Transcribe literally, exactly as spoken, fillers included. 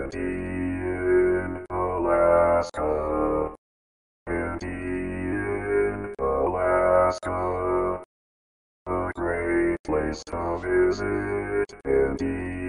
Andean, Alaska. Andean, Alaska. A great place to visit. Andean.